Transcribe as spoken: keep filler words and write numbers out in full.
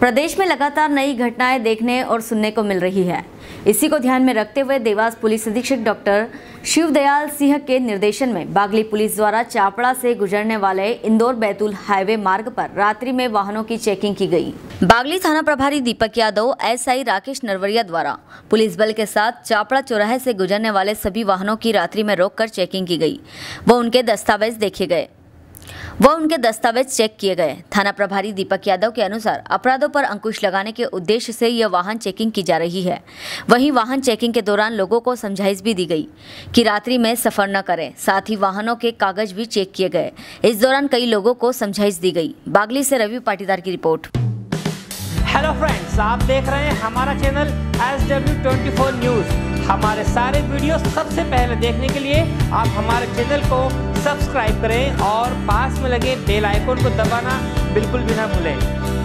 प्रदेश में लगातार नई घटनाएं देखने और सुनने को मिल रही है। इसी को ध्यान में रखते हुए देवास पुलिस अधीक्षक डॉक्टर शिवदयाल सिंह के निर्देशन में बागली पुलिस द्वारा चापड़ा से गुजरने वाले इंदौर बैतूल हाईवे मार्ग पर रात्रि में वाहनों की चेकिंग की गई। बागली थाना प्रभारी दीपक यादव, एसआई राकेश नरवरिया द्वारा पुलिस बल के साथ चापड़ा चौराहे से गुजरने वाले सभी वाहनों की रात्रि में रोककर चेकिंग की गई। वो उनके दस्तावेज देखे गए वो उनके दस्तावेज चेक किए गए। थाना प्रभारी दीपक यादव के अनुसार अपराधों पर अंकुश लगाने के उद्देश्य से यह वाहन चेकिंग की जा रही है। वहीं वाहन चेकिंग के दौरान लोगों को समझाइश भी दी गई कि रात्रि में सफर न करें। साथ ही वाहनों के कागज भी चेक किए गए। इस दौरान कई लोगों को समझाइश दी गई। बागली से रवि पाटीदार की रिपोर्ट। हेलो फ्रेंड्स, आप देख रहे हैं हमारा channel S W twenty four news. हमारे सारे वीडियो सबसे पहले देखने के लिए आप हमारे चैनल को सब्सक्राइब करें और पास में लगे बेल आइकन को दबाना बिल्कुल भी ना भूलें।